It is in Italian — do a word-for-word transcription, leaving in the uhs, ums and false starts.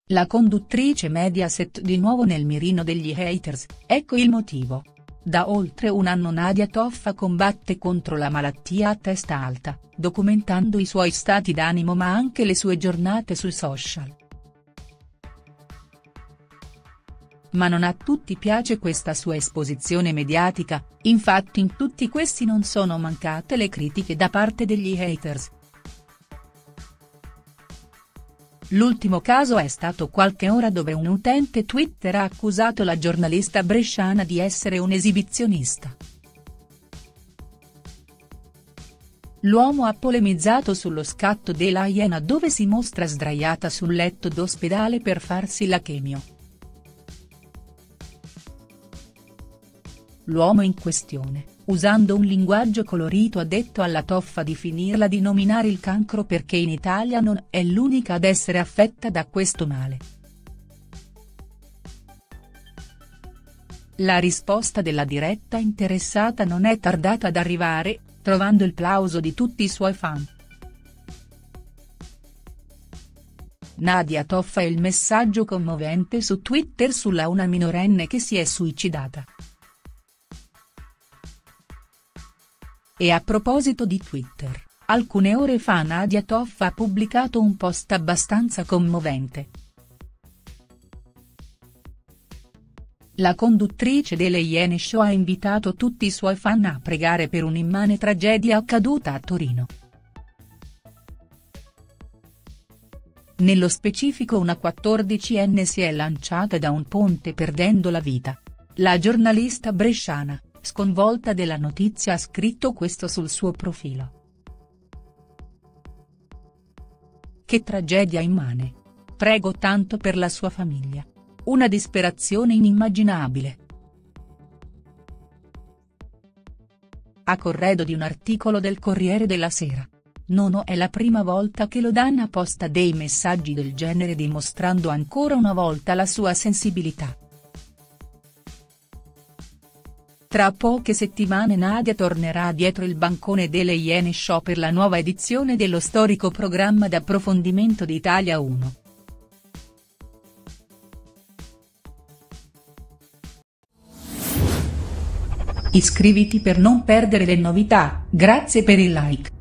La conduttrice Mediaset di nuovo nel mirino degli haters, ecco il motivo. Da oltre un anno Nadia Toffa combatte contro la malattia a testa alta, documentando i suoi stati d'animo ma anche le sue giornate sui social. Ma non a tutti piace questa sua esposizione mediatica, infatti in tutti questi non sono mancate le critiche da parte degli haters. L'ultimo caso è stato qualche ora dove un utente Twitter ha accusato la giornalista bresciana di essere un esibizionista. L'uomo ha polemizzato sullo scatto della Iena dove si mostra sdraiata sul letto d'ospedale per farsi la chemio. L'uomo in questione, usando un linguaggio colorito ha detto alla Toffa di finirla di nominare il cancro perché in Italia non è l'unica ad essere affetta da questo male. La risposta della diretta interessata non è tardata ad arrivare, trovando il plauso di tutti i suoi fan. Nadia Toffa e il messaggio commovente su Twitter sulla una minorenne che si è suicidata. E a proposito di Twitter, alcune ore fa Nadia Toffa ha pubblicato un post abbastanza commovente. La conduttrice delle Iene Show ha invitato tutti i suoi fan a pregare per un'immane tragedia accaduta a Torino. Nello specifico una quattordicenne si è lanciata da un ponte perdendo la vita. La giornalista bresciana, sconvolta della notizia ha scritto questo sul suo profilo. Che tragedia immane. Prego tanto per la sua famiglia. Una disperazione inimmaginabile. A corredo di un articolo del Corriere della Sera. Non è la prima volta che Lodanna posta dei messaggi del genere dimostrando ancora una volta la sua sensibilità. Tra poche settimane Nadia tornerà dietro il bancone delle Iene Show per la nuova edizione dello storico programma d'approfondimento di Italia uno. Iscriviti per non perdere le novità, grazie per il like.